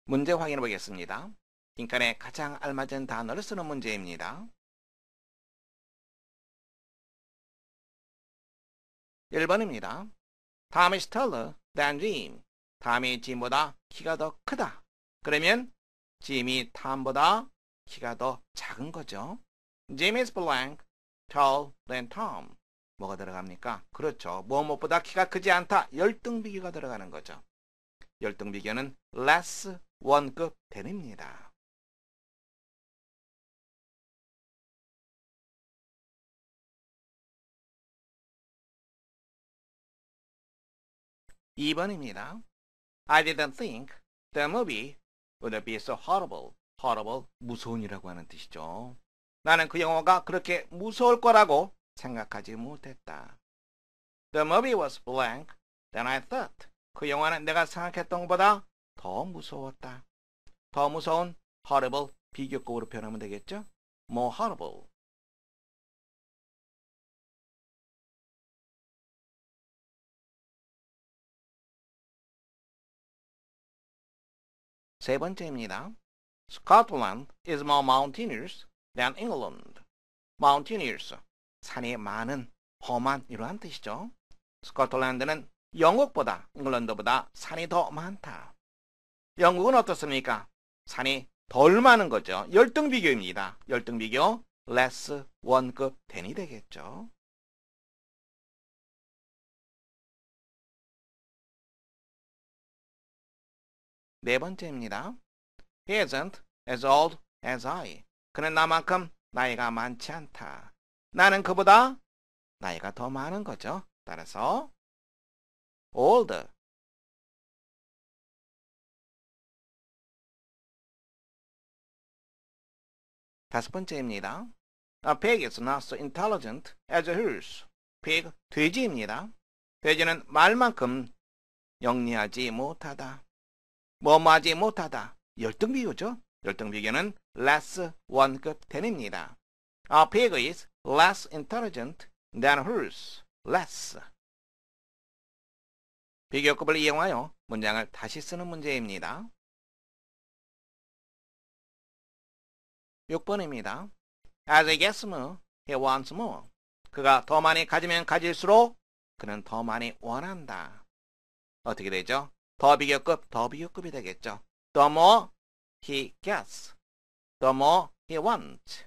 문제 확인해 보겠습니다. 빈칸에 가장 알맞은 단어를 쓰는 문제입니다. 1번입니다. Tom is taller than Jim. 탐이 짐보다 키가 더 크다. 그러면 짐이 탐보다 키가 더 작은 거죠. Jim is blank, taller than Tom. 뭐가 들어갑니까? 그렇죠. 무엇보다 키가 크지 않다. 열등비교가 들어가는 거죠. 열등비교는 less 원급 된입니다. (2번입니다) I didn't think the movie would be so horrible. horrible, 무서운이라고 하는 뜻이죠. 나는 그 영화가 그렇게 무서울 거라고 생각하지 못했다. The movie was blank than I thought. 그 영화는 내가 생각했던 것보다 더 무서웠다. 더 무서운 horrible 비교급으로 표현하면 되겠죠? more horrible. 세 번째입니다. Scotland is more mountainous than England. Mountaineers, 산이 많은, 험한 이러한 뜻이죠. 스코틀랜드는 영국보다, 잉글랜드보다 산이 더 많다. 영국은 어떻습니까? 산이 덜 많은 거죠. 열등비교입니다. 열등비교, less 원급 than이 되겠죠. 네 번째입니다. He isn't as old as I. 그는 나만큼 나이가 많지 않다. 나는 그보다 나이가 더 많은 거죠. 따라서 older. 다섯 번째입니다. A pig is not so intelligent as a horse. pig, 돼지입니다. 돼지는 말만큼 영리하지 못하다. 뭐뭐하지 못하다. 열등비교죠. 열등비교는 less 원급 than입니다. A pig is less intelligent than a horse. less. 비교급을 이용하여 문장을 다시 쓰는 문제입니다. 6번입니다. As he gets more, he wants more. 그가 더 많이 가지면 가질수록 그는 더 많이 원한다. 어떻게 되죠? 더 비교급, 더 비교급이 되겠죠. The more he gets, the more he wants.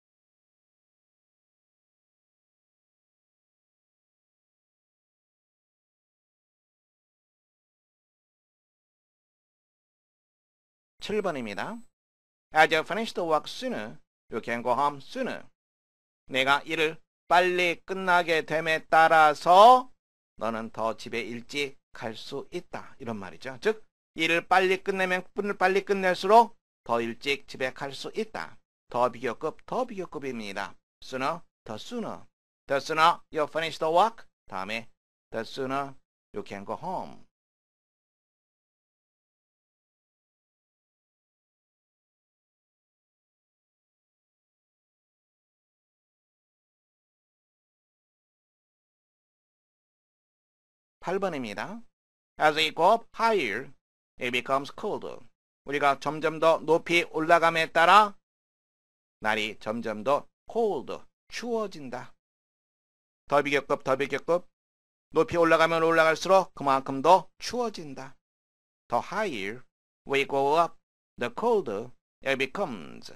(7번입니다) As you finish the work sooner, you can go home sooner. 내가 일을 빨리 끝나게 됨에 따라서 너는 더 집에 일찍 갈 수 있다. 이런 말이죠. 즉, 일을 빨리 끝내면 빨리 끝낼수록 더 일찍 집에 갈 수 있다. 더 비교급, 더 비교급입니다. sooner, the sooner. The sooner you finish the work. 다음에 the sooner you can go home. (8번입니다) As we go up higher, it becomes colder. 우리가 점점 더 높이 올라감에 따라 날이 점점 더 cold, 추워진다. 더 비교급, 더 비교급. 높이 올라가면 올라갈수록 그만큼 더 추워진다. The higher we go up, the colder it becomes.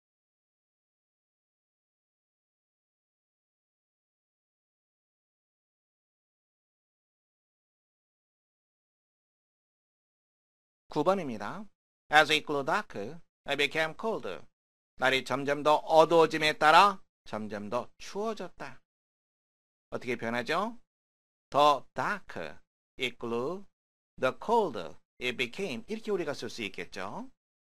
(9번입니다) As it grew darker, it became colder. 날이 점점 더 어두워짐에 따라 점점 더 추워졌다. 어떻게 변하죠? The darker it grew, the colder it became. 이렇게 우리가 쓸 수 있겠죠.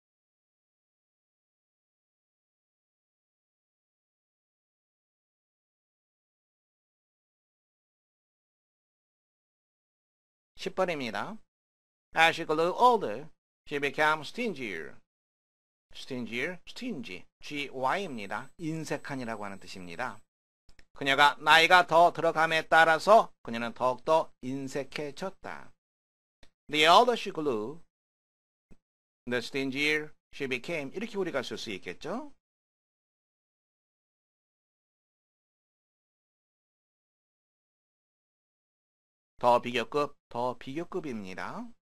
(10번입니다) As she grew older, she became stingier. stingier, stingy, gy입니다. 인색한이라고 하는 뜻입니다. 그녀가 나이가 더 들어감에 따라서 그녀는 더욱더 인색해졌다. The older she grew, The stingier she became. 이렇게 우리가 쓸 수 있겠죠? 더 비교급, 더 비교급입니다.